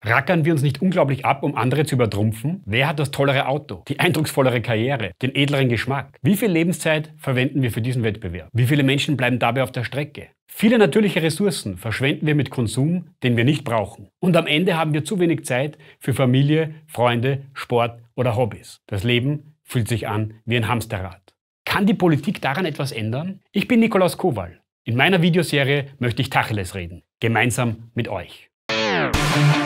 Rackern wir uns nicht unglaublich ab, um andere zu übertrumpfen? Wer hat das tollere Auto, die eindrucksvollere Karriere, den edleren Geschmack? Wie viel Lebenszeit verwenden wir für diesen Wettbewerb? Wie viele Menschen bleiben dabei auf der Strecke? Viele natürliche Ressourcen verschwenden wir mit Konsum, den wir nicht brauchen. Und am Ende haben wir zu wenig Zeit für Familie, Freunde, Sport oder Hobbys. Das Leben fühlt sich an wie ein Hamsterrad. Kann die Politik daran etwas ändern? Ich bin Nikolaus Kowal. In meiner Videoserie möchte ich Tacheles reden. Gemeinsam mit euch.